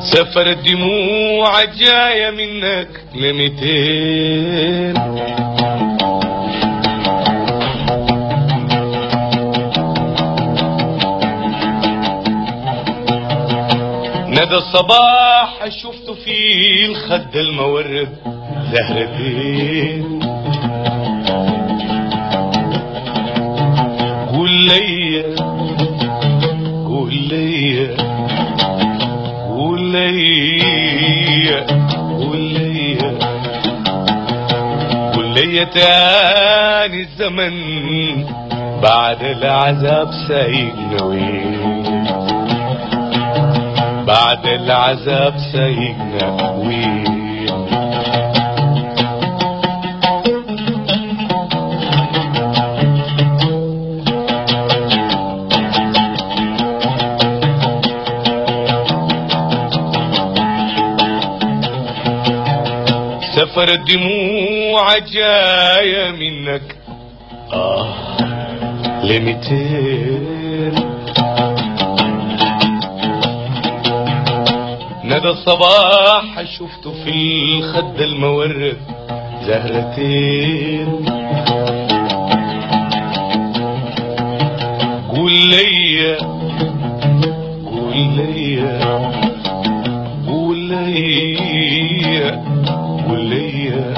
سفر الدموع جاية منك لميتين. ندى الصباح شفته في الخد المورد زهرتين. قول ليا قول ليا قول ليا قول ليا قول ليا تاني الزمن بعد العذاب سايقنا وين؟ بعد العذاب سايقنا وين؟ سفر الدموع جاية منك لميتين. ندى الصباح شفته في الخد المورد زهرتين. قول ليا قول ليا قول ليا قول ليا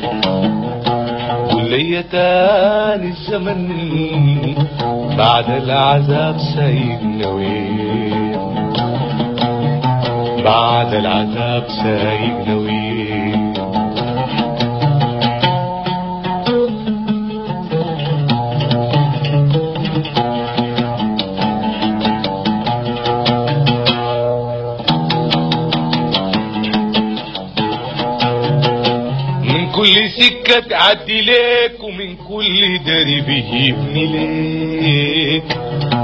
قول ليا تاني الزمن بعد العذاب سايقنا وين؟ بعد العذاب سايقنا وين؟ من كل سكة تعدي ليك ومن كل درب يبني ليك.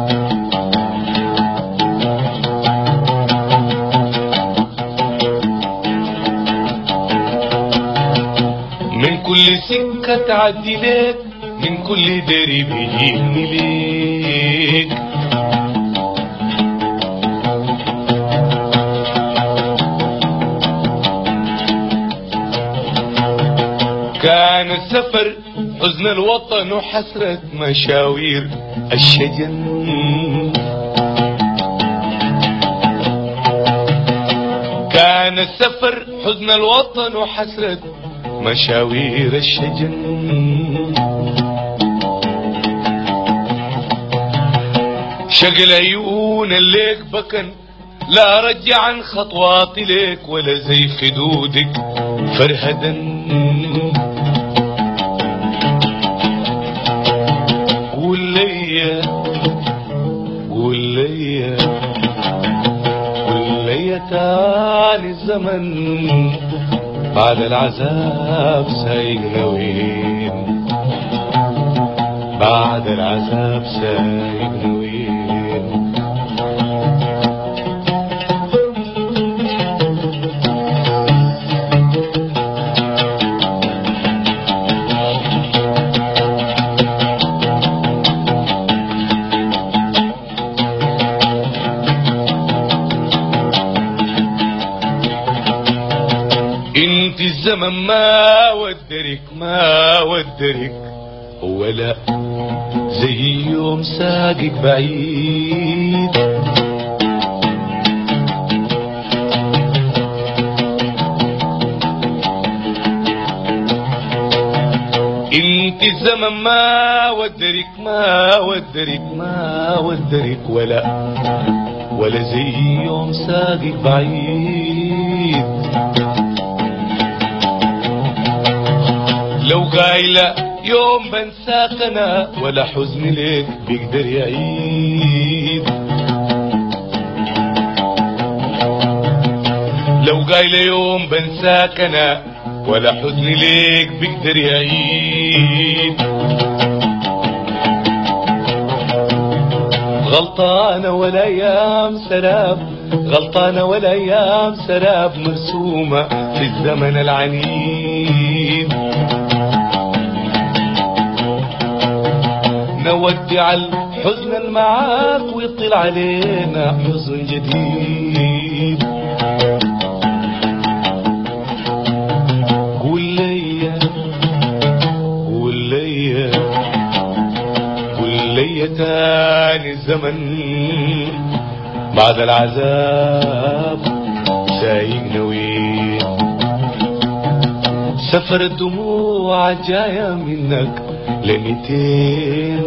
من كل سكة تعدي ليك من كل درب يبني ليك. كان السفر حزن الوطن وحسرة مشاوير الشجن. كان السفر حزن الوطن وحسرة مشاوير الشجن. شغل عيون الليك بكن لا رجع عن خطواتي ليك ولا زي خدودك فرهدا. قول ليا قول ليا قول ليا تاني الزمن بعد العذاب سايقنا وين؟ بعد العذاب سايقنا وين؟ انت الزمن ما ودرك ما ودرك ولا زي يوم ساقك بعيد. انت الزمن ما ودرك ما ودرك ما ودرك ولا زي يوم ساقك بعيد. لو قايلة يوم بنساك انا ولا حزن ليك بيقدر يعيد. لو قايلة يوم بنساك انا ولا حزن ليك بيقدر يعيد. غلطانة ولا ايام سراب غلطانة ولا ايام سراب مرسومة في الزمن العنيد. نودع الحزن المعاك ويطل علينا حزن جديد. لي تاني الزمن بعد العذاب سايق نويت. سفر الدموع جاية منك لميتين،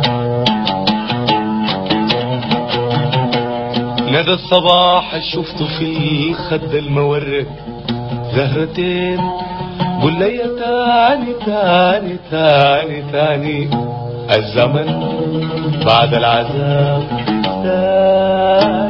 ندى الصباح شفته في الخد المورد زهرتين. قول لي تاني تاني تاني تاني الزمن بعد العذاب